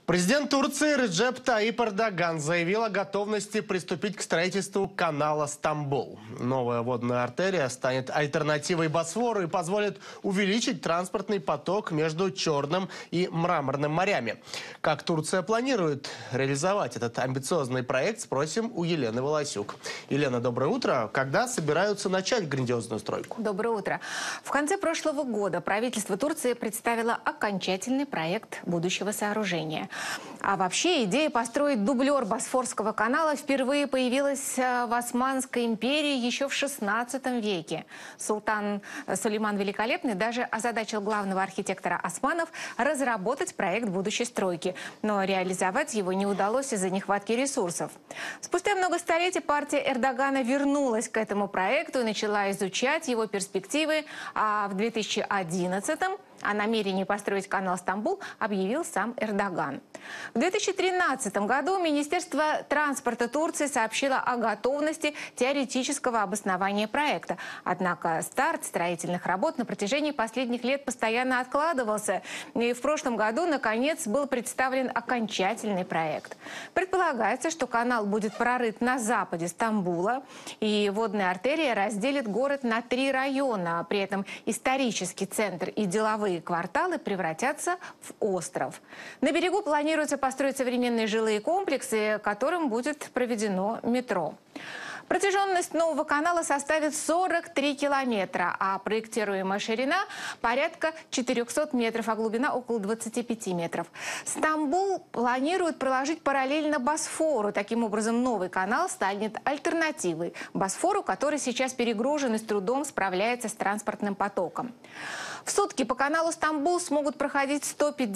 Президент Турции Реджеп Таyyip Эрдоган заявил о готовности приступить к строительству канала Стамбул. Новая водная артерия станет альтернативой Босфору и позволит увеличить транспортный поток между Черным и Мраморным морями. Как Турция планирует реализовать этот амбициозный проект, спросим у Елены Волосюк. Елена, доброе утро. Когда собираются начать грандиозную стройку? Доброе утро. В конце прошлого года правительство Турции представило окончательный проект будущего сооружения. А вообще идея построить дублер Босфорского канала впервые появилась в Османской империи еще в XVI веке. Султан Сулейман Великолепный даже озадачил главного архитектора османов разработать проект будущей стройки. Но реализовать его не удалось из-за нехватки ресурсов. Спустя много столетий партия Эрдогана вернулась к этому проекту и начала изучать его перспективы. А в 2011-м о намерении построить канал Стамбул объявил сам Эрдоган. В 2013 году Министерство транспорта Турции сообщило о готовности теоретического обоснования проекта. Однако старт строительных работ на протяжении последних лет постоянно откладывался. И в прошлом году, наконец, был представлен окончательный проект. Предполагается, что канал будет прорыт на западе Стамбула, и водная артерия разделит город на 3 района. При этом исторический центр и деловые кварталы превратятся в остров. На берегу планируется построить современные жилые комплексы, которым будет проведено метро. Протяженность нового канала составит 43 километра, а проектируемая ширина порядка 400 метров, а глубина около 25 метров. Стамбул планирует проложить параллельно Босфору. Таким образом, новый канал станет альтернативой Босфору, который сейчас перегружен и с трудом справляется с транспортным потоком. В сутки по каналу Стамбул смогут проходить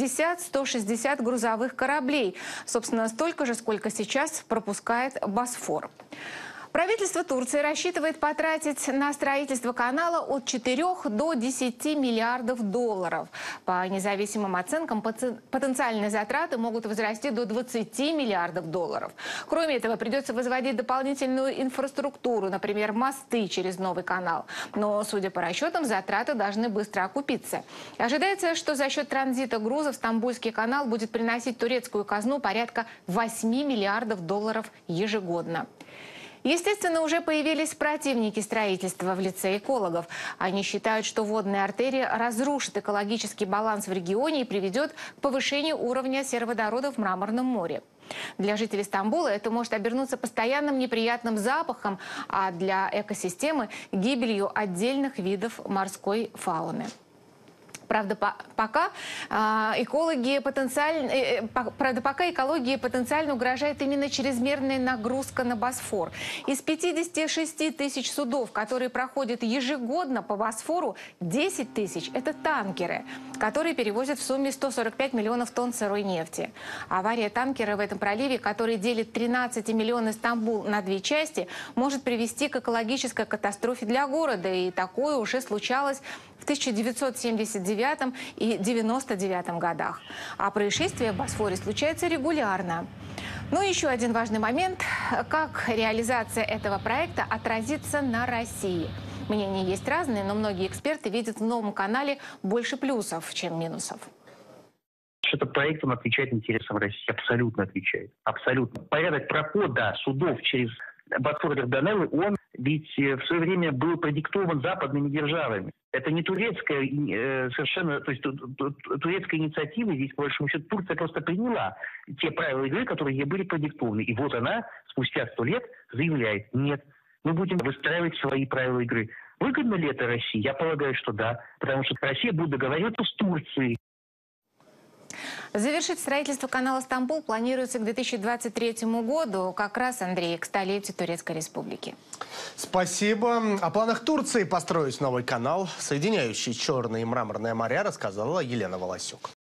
150-160 грузовых кораблей. Собственно, столько же, сколько сейчас пропускает Босфор. Правительство Турции рассчитывает потратить на строительство канала от 4 до 10 миллиардов долларов. По независимым оценкам, потенциальные затраты могут возрасти до 20 миллиардов долларов. Кроме этого, придется возводить дополнительную инфраструктуру, например, мосты через новый канал. Но, судя по расчетам, затраты должны быстро окупиться. Ожидается, что за счет транзита грузов Стамбульский канал будет приносить турецкую казну порядка 8 миллиардов долларов ежегодно. Естественно, уже появились противники строительства в лице экологов. Они считают, что водная артерия разрушит экологический баланс в регионе и приведет к повышению уровня сероводорода в Мраморном море. Для жителей Стамбула это может обернуться постоянным неприятным запахом, а для экосистемы – гибелью отдельных видов морской фауны. Правда, пока экологии потенциально угрожает именно чрезмерная нагрузка на Босфор. Из 56 тысяч судов, которые проходят ежегодно по Босфору, 10 тысяч – это танкеры, которые перевозят в сумме 145 миллионов тонн сырой нефти. Авария танкера в этом проливе, который делит 13-миллионный Стамбул на 2 части, может привести к экологической катастрофе для города. И такое уже случалось в 1979 и 1999 годах. А происшествия в Босфоре случаются регулярно. Ну и еще один важный момент – как реализация этого проекта отразится на России. Мнения есть разные, но многие эксперты видят в новом канале больше плюсов, чем минусов. Этот проект, он отвечает интересам России, абсолютно отвечает. Абсолютно. Порядок прохода судов через Босфор и Дарданеллы, он ведь в свое время был продиктован западными державами. Это не турецкая совершенно, то есть турецкая инициатива, здесь, по большому счету, Турция просто приняла те правила игры, которые ей были продиктованы. И вот она спустя 100 лет заявляет: нет, мы будем выстраивать свои правила игры. Выгодно ли это России? Я полагаю, что да, потому что Россия будет договариваться с Турцией. Завершить строительство канала Стамбул планируется к 2023 году, как раз, Андрей, к столетию Турецкой Республики. Спасибо. О планах Турции построить новый канал, соединяющий Черное и Мраморное моря, рассказала Елена Волосюк.